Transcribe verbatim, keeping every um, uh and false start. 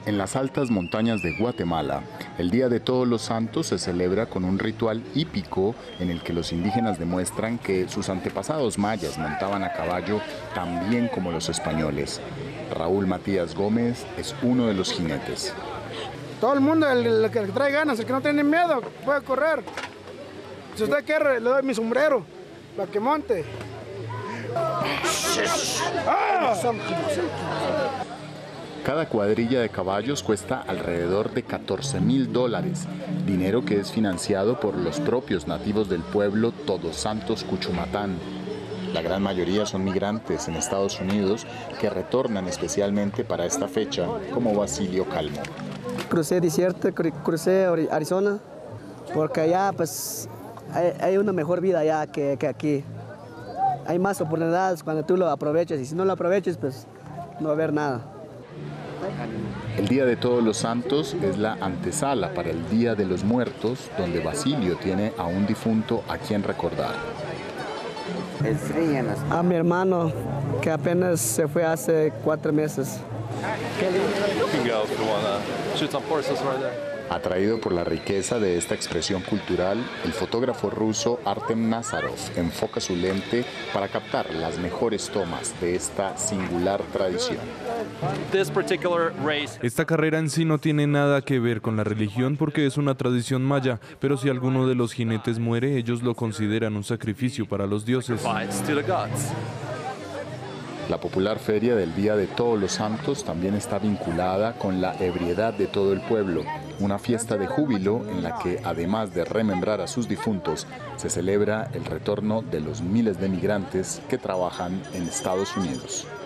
En las altas montañas de Guatemala, el Día de Todos los Santos se celebra con un ritual hípico en el que los indígenas demuestran que sus antepasados mayas montaban a caballo tan bien como los españoles. Raúl Matías Gómez es uno de los jinetes. Todo el mundo, el, el que trae ganas, el que no tiene miedo, puede correr. Si usted quiere, le doy mi sombrero para que monte. ¡Ah! Cada cuadrilla de caballos cuesta alrededor de catorce mil dólares, dinero que es financiado por los propios nativos del pueblo Todos Santos Cuchumatán. La gran mayoría son migrantes en Estados Unidos que retornan especialmente para esta fecha, como Basilio Calmo. Crucé desierto, crucé Arizona, porque allá pues hay, hay una mejor vida allá que, que aquí. Hay más oportunidades cuando tú lo aprovechas, y si no lo aprovechas, pues no va a haber nada. El Día de Todos los Santos es la antesala para el Día de los Muertos, donde Basilio tiene a un difunto a quien recordar. A mi hermano, que apenas se fue hace cuatro meses. Atraído por la riqueza de esta expresión cultural, el fotógrafo ruso Artem Nazarov enfoca su lente para captar las mejores tomas de esta singular tradición. Esta carrera en sí no tiene nada que ver con la religión porque es una tradición maya, pero si alguno de los jinetes muere, ellos lo consideran un sacrificio para los dioses. La popular feria del Día de Todos los Santos también está vinculada con la ebriedad de todo el pueblo, una fiesta de júbilo en la que, además de remembrar a sus difuntos, se celebra el retorno de los miles de migrantes que trabajan en Estados Unidos.